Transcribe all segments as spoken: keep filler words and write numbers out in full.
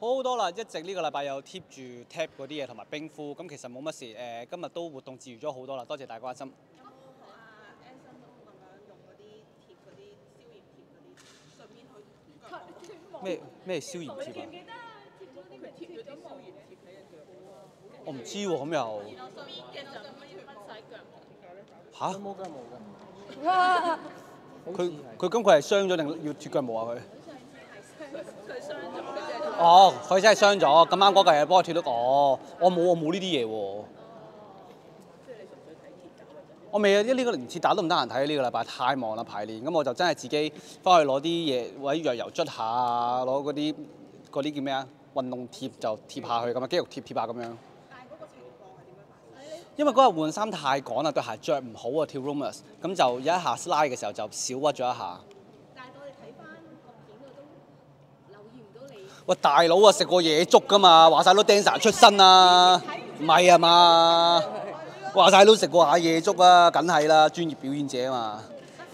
好好多啦，一直呢個禮拜有貼住 tap 嗰啲嘢同埋冰敷，咁其實冇乜事。誒、今日都活動自如咗好多啦，多謝大家關心。 有冇學阿 Anson 咁樣用嗰啲貼嗰啲消炎貼嗰啲，順便去咩咩消炎貼啊？ 記唔記得貼咗啲佢貼咗啲消炎貼喺隻腳？ 我唔知喎，咁又然後順便嘅就咁樣要噴晒腳。 吓？ 冇㗎冇㗎。 哇！ 佢佢咁佢係傷咗定要脫腳毛啊佢？ 佢傷咗嘅啫。 哦，佢真係傷咗，咁啱嗰嚿嘢幫我脫到。哦，我冇我冇呢啲嘢喎。我未啊！呢呢個連鐵打都唔得閒睇，呢個禮拜太忙啦排練，咁我就真係自己翻去攞啲嘢，或者藥油捽下，攞嗰啲嗰啲叫咩啊？運動貼就貼下去咁啊，肌肉貼貼下咁樣。 但係嗰個情況係點樣發生？ 因為嗰日換衫太趕啦，對鞋着唔好啊，跳 Rumors，咁就有一下 slide 嘅時候就少屈咗一下。 但係我哋睇翻個片度都留意唔到你。 喂，大佬啊，食過野粥噶嘛，話晒都 dancer 出身啊，唔係啊嘛，話晒都食過下野粥啊，梗係啦，專業表演者啊嘛。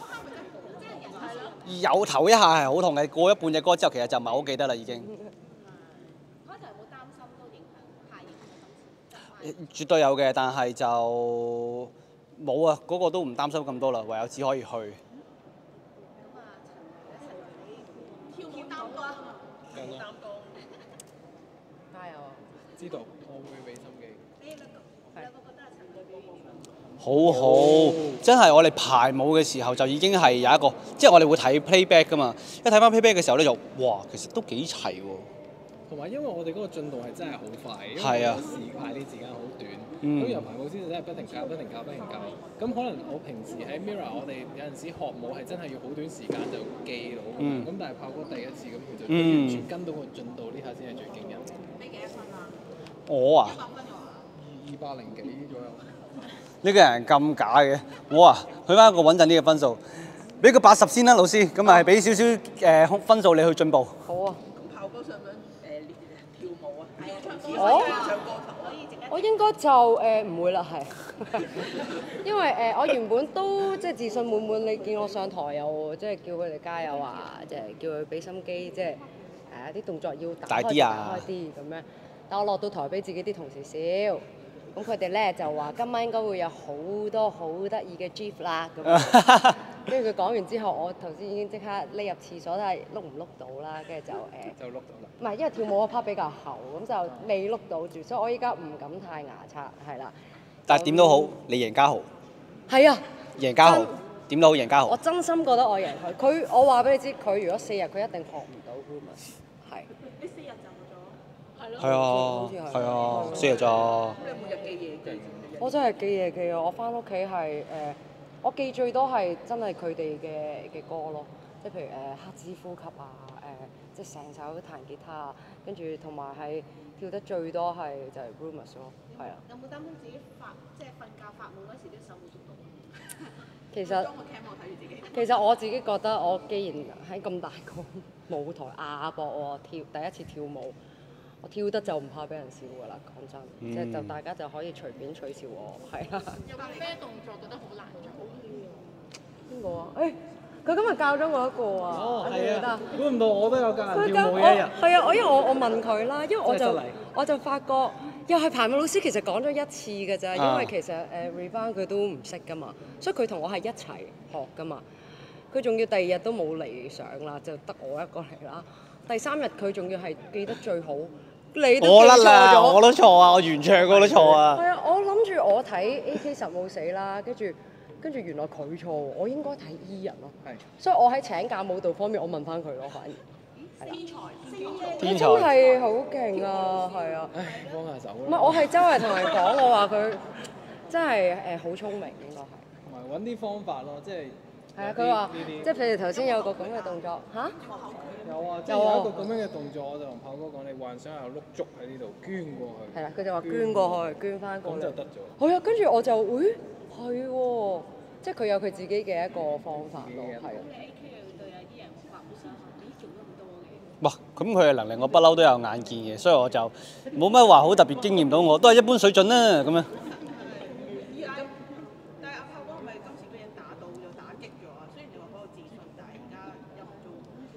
有頭一下係好痛嘅，過一半隻歌之後，其實就唔係好記得啦已經。 開頭有冇擔心都影響排影今次？ 絕對有嘅，但係就冇啊，嗰、個都唔擔心咁多啦，唯有只可以去。 咁啊，陳雷一齊跳舞擔當，跳舞擔當。 加油啊！ 知道，我會俾心機。 你兩個兩個覺得阿陳雷表演點？ 好好，真係我哋排舞嘅時候就已經係有一個，即係我哋會睇 playback 噶嘛。一睇翻 playback 嘅時候咧，就哇，其實都幾齊喎。 同埋因為我哋嗰個進度係真係好快，因係啊為時排練時間好短， 嗯咁由排舞師就真係不停教、不停教、不停教。咁可能我平時喺 Mirror，我哋有陣時學舞係真係要好短時間就記到咁樣， 嗯咁但係炮哥第一次咁佢就嗯完全跟到個進度，呢下先係最驚人。 俾幾多分啊？ 我啊， 一百分嘅話。 二二百零幾左右。 呢個人咁假嘅，我啊，去翻一個穩陣啲嘅分數，俾個八十先啦，老師，咁咪俾少少誒分數你去進步。 好啊！ 咁炮哥想唔想誒練跳舞啊？係啊，唱歌我唱歌可以值得。 我應該就誒唔會啦，係，因為誒我原本都即係自信滿滿，你見我上台又即係叫佢哋加油啊，即係叫佢俾心機，即係誒啲動作要打開啲大啲啊打開啲咁樣。但我落到台俾自己啲同事笑，咁佢哋咧就話今晚應該會有好多好得意嘅 GIF 啦咁樣。跟住佢講完之後，我頭先已經即刻匿入廁所睇下碌唔碌到啦，跟住就誒。 就碌到啦。 唔係，因為跳舞嗰 part 比較厚，咁就未碌到住，所以我依家唔敢太牙刷，係啦。 但係點都好，你贏家豪， 係啊， 贏家豪真， 點都好贏家我豪。 真心覺得我贏佢。佢我話俾你知，佢如果四日佢一定學唔到 Rumors，係。 呢四日就咗。係咯。 係啊好似係， 係啊，四日咋？ 咁你每日記嘢記？ 我真係記嘢記啊！我翻屋企係誒，我記最多係真係佢哋嘅嘅歌咯，即係譬如誒、呃、黑之呼吸啊，誒、呃、即係成首彈吉他啊，跟住同埋係跳得最多係就係 Rumors 咯，係啊。 有冇擔心自己發即係瞓覺發舞嗰時啲手冇捉到？ 其實裝個 cam 我睇住自己。 其實我自己覺得，我既然喺咁大個舞台亞博喎，跳第一次跳舞，我跳得就唔怕俾人笑㗎啦。講真， 嗯即係就大家就可以隨便取笑我，係啊。 有冇咩動作覺得好難做？ 邊個啊？誒，佢今日教咗我一個啊， 哦， 你記得係啊，估唔到我都有教人跳佢教我舞嘅一日。 係啊，我因為我我問佢啦，因為我就真係失禮我就發覺又係排舞老師其實講咗一次㗎咋，因啊為其實誒 Rebound 佢都唔識㗎嘛，所以佢同我係一齊學㗎嘛。佢仲要第二日都冇嚟上啦，就得我一個嚟啦。第三日佢仲要係記得最好，你都我甩記錯啦， 咗我都錯啊，我原唱嗰個都錯啊。 係啊，我諗住我睇 A K 實冇死啦，跟住跟住原來佢錯喎，我應該睇 E 人咯。 係。 所以我喺請教舞蹈方面，我問翻佢咯，反而天才，天天才佢真係好勁啊，係啊。 唉，幫下手啦。 唔係，我係周圍同人講，我話佢真係誒好聰明，應該係。 同埋揾啲方法咯，即係。 係啊， 有啲佢話呢啲即係譬如頭先有個咁嘅動作嚇， 有啊，即係有啊有一個咁樣嘅動作，我就同炮哥講：你幻想有碌竹喺呢度捐過去。 係啦，佢就話捐過去，捐翻過嚟咁就。得咗。 係啊，跟住我就，誒係喎，即係佢有佢自己嘅一個方法咯，係啊。 你 A K 又對有啲人話好先你做咗咁多嘅。 哇，咁佢嘅能力我不嬲都有眼見嘅，所以我就冇乜話好特別驚豔到我，都係一般水準啦咁樣。 依家但係阿炮哥係咪今次俾人打到又打擊咗啊？雖然你話嗰個自信，但係而家又唔做跳唱歌手。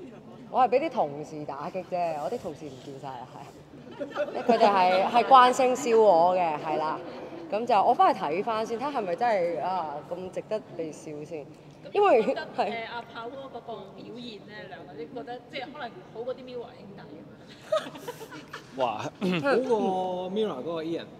我係俾啲同事打擊啫，我啲同事唔見晒啦，係。佢哋係係慣性笑我嘅，係啦。咁就我翻去睇翻先，睇下係咪真係啊咁值得被笑先。因為覺得係誒阿炮哥嗰個表現咧，兩個啲覺得即係可能好過啲 Mirror 兄弟咁樣。 哇！ 好過 Mirror 嗰個 Ian。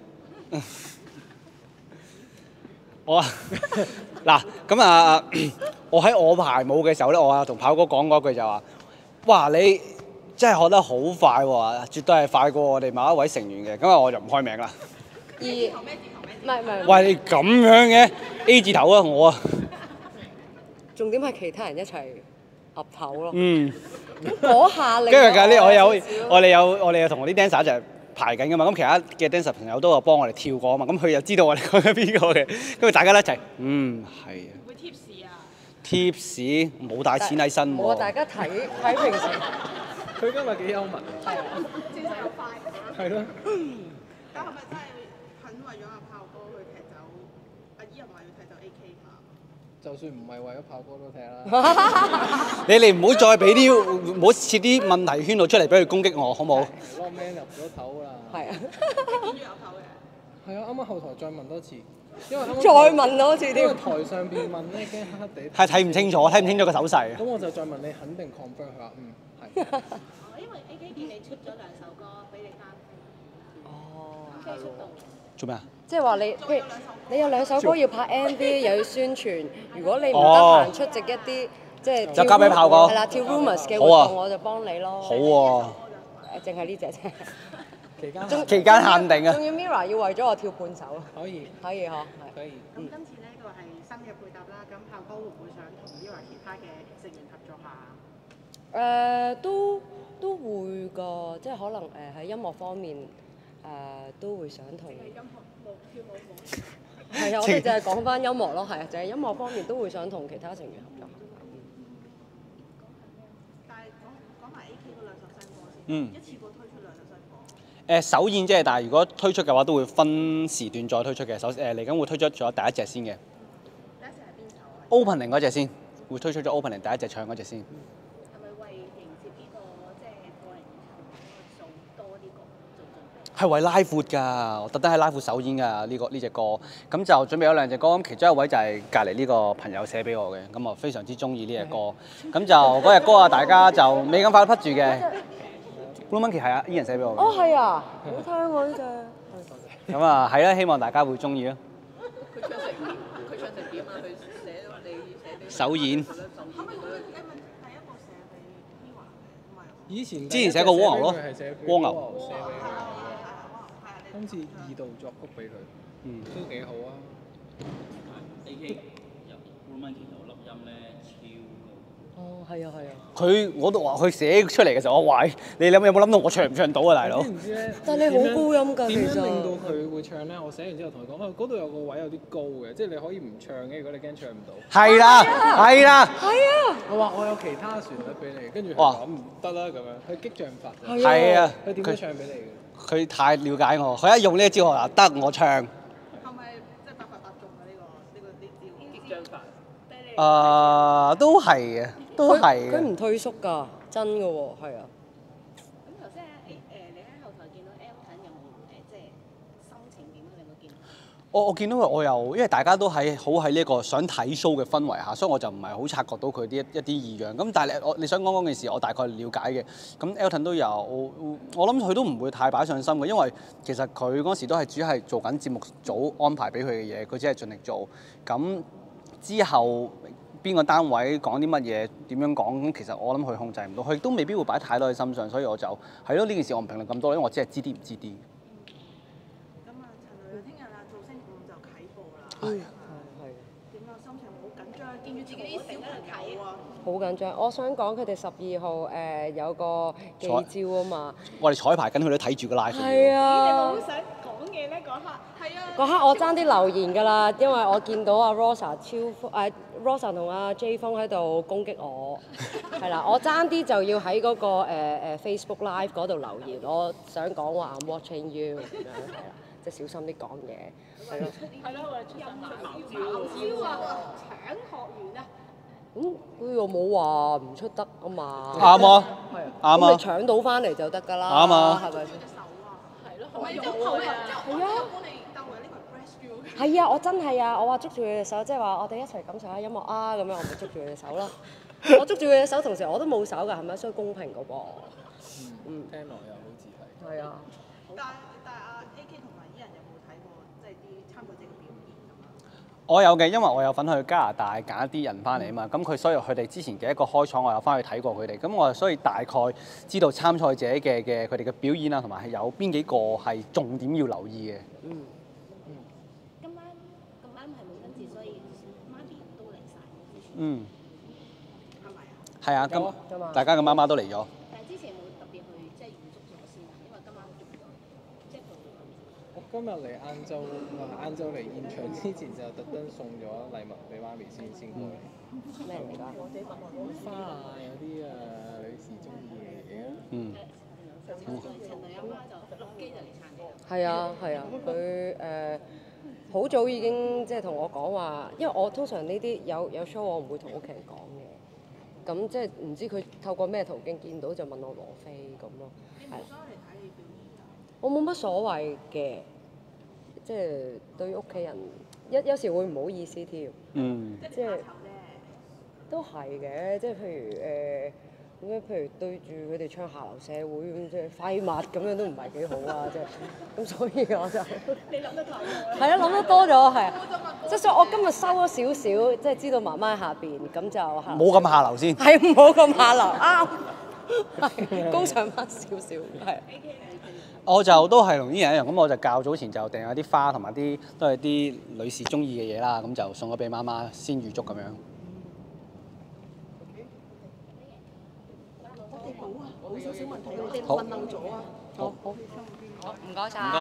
我啊嗱咁啊，我喺我排舞嘅時候咧，我啊同炮哥講嗰句就話：哇！你真係學得好快喎，絕對係快過我哋某一位成員嘅。咁啊，我就唔開名啦。 而唔係唔係， 喂，你咁樣嘅 A 字頭啊，我啊。 重點係其他人一齊岌頭咯。 嗯。 嗰下你跟住㗎，呢我有我哋有我哋有同我啲 dancer 一齊排緊㗎嘛，咁其他嘅 dancer 朋友都有幫我哋跳過啊嘛，咁佢又知道我哋講緊邊個嘅，跟住大家一齊，嗯係啊。 會 tips 啊？ tips 冇帶錢喺身冇啊！ 喎。 大家睇睇平時佢今日幾幽默。 係啊。 節奏又快。 係咯。 但係咪真係肯為咗阿炮哥去踢走？阿伊人話要踢走 A K 嘛？ 就算唔係為咗炮哥都踢啦。 你哋唔好再俾啲唔好設啲問題圈度出嚟俾佢攻擊我，好冇 ？Lockman 入咗頭啦。 係啊。 見咗有頭嘅。 係啊，啱啱後台再問多次，因為啱啱再問多次添。 因為台上邊問咧，驚黑黑地。 係睇唔清楚，睇唔清楚個手勢。 咁我就再問你，肯定 confirm 佢話嗯係。 哦，因為 A K 見你出咗兩首歌俾你單飛。 哦。 單飛出道。 做咩啊？ 即係話你，譬如你有兩首歌要拍 M V，又要宣傳，如果你唔得哦閒出席一啲即係就交俾炮哥係啦，跳 rumors 嘅好啊活動我就幫你咯。 好喎。 誒，淨係呢只啫。 期間仲期間限定啊仲要 Mirror 要為咗我跳半首啊。 可以可以嗬，係。 可以。 咁今次呢個係新嘅配搭啦，咁炮哥會唔會想同 Mirror 其他嘅成員合作下？ 誒、都都會㗎，即係可能誒喺、音樂方面誒、都會想同。 音樂冇跳舞冇。 係啊，我哋就係講翻音樂咯，係啊，就係、音樂方面都會想同其他成員合作下。 但係講講埋 A K 嗰兩首新歌先， 嗯一次過推出兩首新歌。 誒首演啫，但係如果推出嘅話，都會分時段再推出嘅。首誒嚟緊會推出咗第一隻先嘅第一隻係邊首啊？ ，opening 嗰隻先，會推出咗 opening 第一隻唱嗰隻先。 係咪為迎接呢個即係個人演唱會做多啲歌做準備？ 係為拉闊㗎，我特登喺拉闊首演㗎呢個呢隻歌，咁就準備咗兩隻歌，咁其中一位就係隔離呢個朋友寫俾我嘅，咁我非常之中意呢隻歌，咁就嗰隻歌啊，大家就未咁快得匹住嘅。Blue Monkey 係啊，Ian 寫俾我嘅。 哦，係啊，好聽喎呢隻。 咁啊，係啦，希望大家會中意咯。 佢唱成點？佢唱成點啊？佢寫話你寫俾首演。 可唔可以你問第一個寫俾 Mirror 嘅？唔係。 以前之前寫過蝸牛咯係寫蝸牛寫俾佢。 係啊， 今次二度作曲俾佢， 嗯， 都幾好啊。 A K 由 Blue Monkey 度粒音咧超哦，係啊，係啊。 佢我都話佢寫出嚟嘅時候，我話你諗有冇諗到我唱唔唱到啊，大佬知？唔知咧？ 但係你好高音㗎，其點樣實。 令到佢會唱咧？我寫完之後同佢講，啊嗰度有個位有啲高嘅，即係你可以唔唱嘅，如果你驚唱唔到。 係啦，係啦。 係啊。 我話我有其他旋律俾你，跟住佢哇話唔得啦咁樣，佢激將法啫。 係啊係啊， 佢點樣唱俾你嘅？ 佢太了解我，佢一用呢一招我話得我唱。 係咪即係百發百中啊？呢個呢個呢招激將法俾你。 誒，都係嘅，都係嘅。 佢唔退縮㗎，真㗎喎，係啊。 咁頭先誒誒，你喺後台見到 Elton 有冇誒即係心情點啊？你有冇見到？ 我我見到佢，我又因為大家都喺好喺呢一個想睇 show 嘅氛圍下，所以我就唔係好察覺到佢啲一啲異樣。咁但係你我你想講嗰件事，我大概了解嘅。咁 Elton 都有，我我諗佢都唔會太擺上心嘅，因為其實佢嗰時都係主要係做緊節目組安排俾佢嘅嘢，佢只係盡力做。咁之後邊個單位講啲乜嘢，點樣講，咁其實我諗佢控制唔到，佢亦都未必會擺太多喺心上，所以我就係咯呢件事我唔評論咁多，因為我只係知啲唔知啲。 咁啊，陳蕾聽日啊，造星五就啟播啦。 係係。 點啊？心情好緊張，見住自己啲小朋友啊。 好緊張，我想講佢哋十二號誒有個記招啊嘛。 我哋彩排緊，佢都睇住個 live。 係啊。 好想講嘢咧嗰刻。係啊。 嗰刻我爭啲留言㗎啦，因為我見到阿 Rosa 超誒、啊、Rosa 同阿 J 風喺度攻擊我，係啦，我爭啲就要喺嗰、個誒、呃、Facebook Live 嗰度留言，我想講話 I'm watching you 咁樣，係啦，即係小心啲講嘢，係咯。 係咯，我哋出緊鬧招啊！搶學員啊！ 咁佢又冇話唔出得啊嘛。 啱啊， 係啊， 啱啊咁你搶到翻嚟就得㗎啦。 啱啊係咪先？ 手啊， 係咯， 同埋有好頭啊，即係我係啊幫你鬥嘅呢個係 breast view 嘅。 係啊，我真係啊，我話捉住佢隻手，即係話我哋一齊感受下音樂啊，咁樣我咪捉住佢隻手啦。我捉住佢隻手，同時我都冇手㗎，係咪？所以公平㗎噃。 嗯，聽落又好似係。 係啊。 但係但係阿 A K 同埋 Ian 有冇睇過即係啲參賽者嘅表現咁樣？ 我有嘅，因為我有份去加拿大揀一啲人翻嚟啊嘛，咁佢所以佢哋之前嘅一個開廠，我有翻去睇過佢哋，咁我所以大概知道參賽者嘅嘅佢哋嘅表演啊，同埋係有邊幾個係重點要留意嘅。 嗯。 今晚咁啱係母親節，所以媽咪都嚟晒。 嗯。 係咪啊？ 係啊， 有啊今大家嘅媽媽都嚟咗。 但係之前有冇特別去即係預祝咗先啊？因為今晚捉咗，即係做我今日嚟晏晝，哇！晏晝嚟現場之前就特登送咗禮物俾媽咪先先過嚟。 咩嚟㗎？ 花啊，有啲啊女士中意嘅嘢啊。 嗯。 陳女陳女阿媽就落機就嚟撐你啦。 係啊係啊，佢誒好早已經即係同我講話，因為我通常呢啲有有 show 我唔會同屋企人講嘅。咁即係唔知佢透過咩途徑見到就問我攞飛咁咯。係。 所以嚟睇你表演㗎。 我冇乜所謂嘅，即係對屋企人有有時會唔好意思添， 嗯。 即係都係嘅，即係譬如誒咁樣，譬如對住佢哋唱下流社會咁，即係廢物咁樣都唔係幾好啊！即係咁，所以我就你諗得太多啦。 係啊，諗得多咗係啊，即係所以我今日收咗少少，即係知道媽媽喺下邊，咁就冇咁下流先。 係唔好咁下流啱，係高尚翻少少係。 我就都係同啲人一樣，咁我就較早前就訂咗啲花同埋啲都係啲女士中意嘅嘢啦，咁就送咗俾媽媽先預祝咁樣。 我哋冇啊，冇少少問題，我哋好問漏咗啊。 好好好，唔該晒。